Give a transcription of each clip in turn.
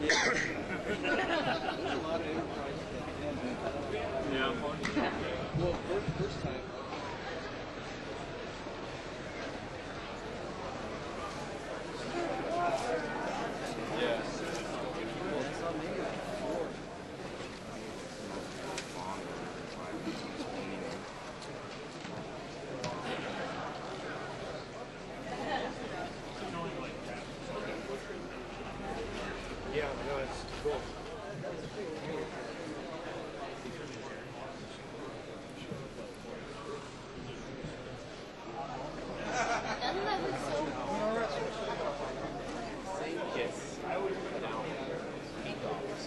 Yeah. Well, first time. Yeah, no, it's cool. Doesn't that look so cool? Yes. I would put down $8.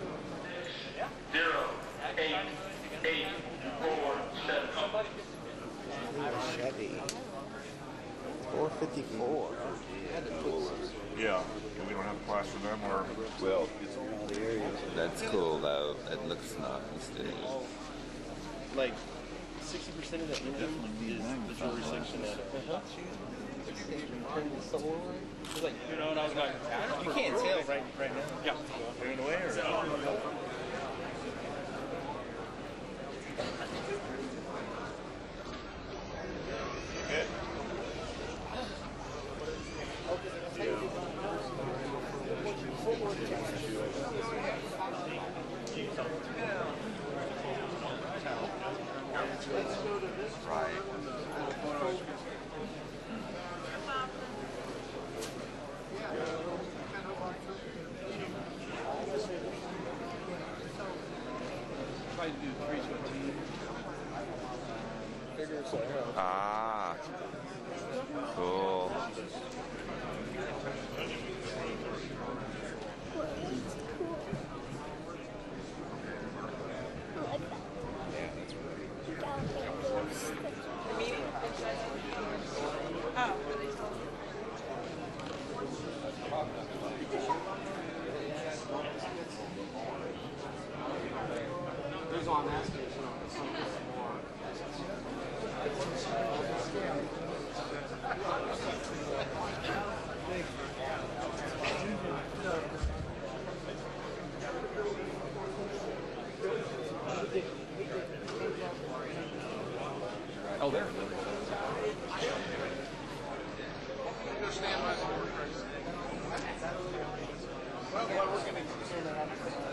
0, 8, 8, 4, 7. Chevy. 454. Yeah. We don't have to plaster them or. Well, that's cool though. It looks nice, dude. Like 60% of the engine is the jewelry section at it. It's like, you know, and I was like, you can't tell right now. Yeah. Going away or? Try to do 315. Figure so. Ah, cool. There's on that station on some more. Oh, there. Well, we're going to